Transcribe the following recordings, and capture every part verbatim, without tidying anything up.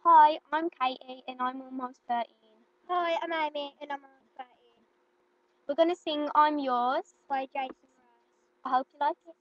Hi, I'm Katie and I'm almost thirteen. Hi, I'm Amy and I'm almost thirteen. We're going to sing I'm Yours. By Jason Mraz. I hope you like it.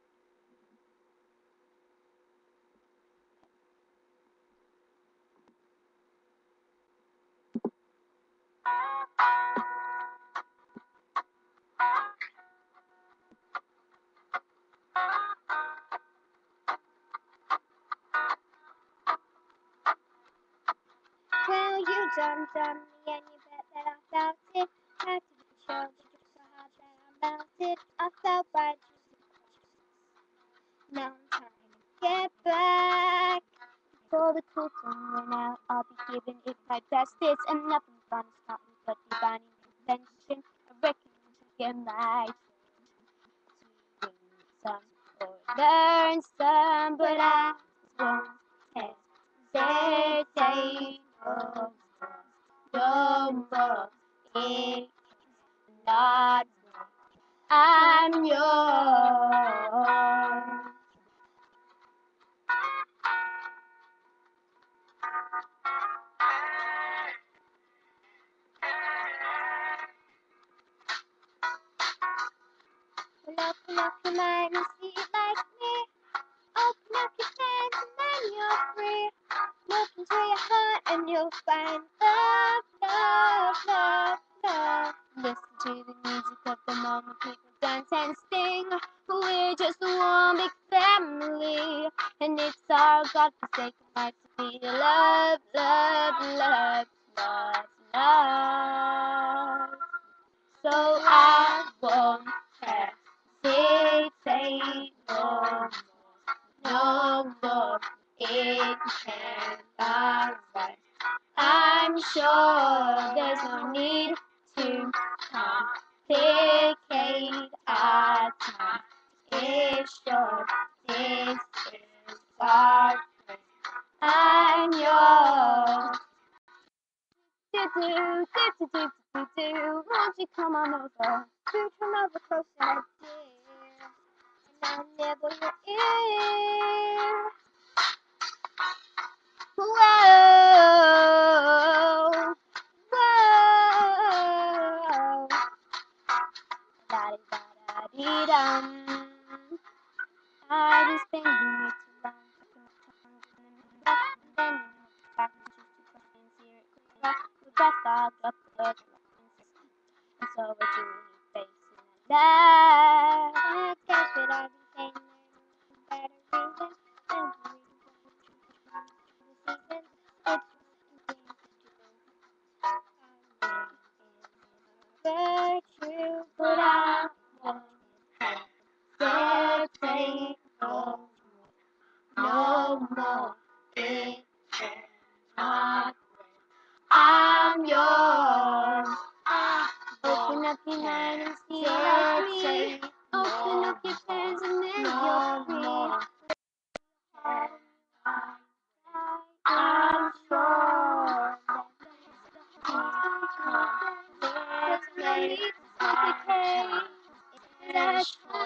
Well, you done done me and you bet that I felt it. Had to be sure that you're so hard that I melted. I felt right. Now I'm trying to get back. Before the cool tone run out, I'll be giving it my best. It's and nothing fun is not me but divine invention. I reckon to get my to win some or learn some, but I won't hesitate no more. It's not I'm yours. Well, open up your mind and see it like me. Open up your hands and then you're free. Look into your heart and you'll find love, love, love, love. Listen to the music of the moment, people dance and sing. We're just one big family, and it's our God-forsaken right to be love, love, love, love, love. So I won't hesitate no more, no more. It can't right. I'm sure there's no need to complicate our time. It's short, this is our place. I'm yours. Do do do do do do do. Won't you come on over? Do come over closer, dear, and I'll nibble your ear. Whoa, whoa. Da da da dee dum. I've been spending way too long talking to and then back to just questions here at Quick Rock. We got fogged up the and so we're doing facing that. I guess what I've been saying there is better reason than the reason for the season. It's virtue, But I won't hesitate no more, no more. It cannot wait. I'm yours. Open up your mind and see like me. Open up your hands and then you're free. I'm sure there's no need to complicate. That's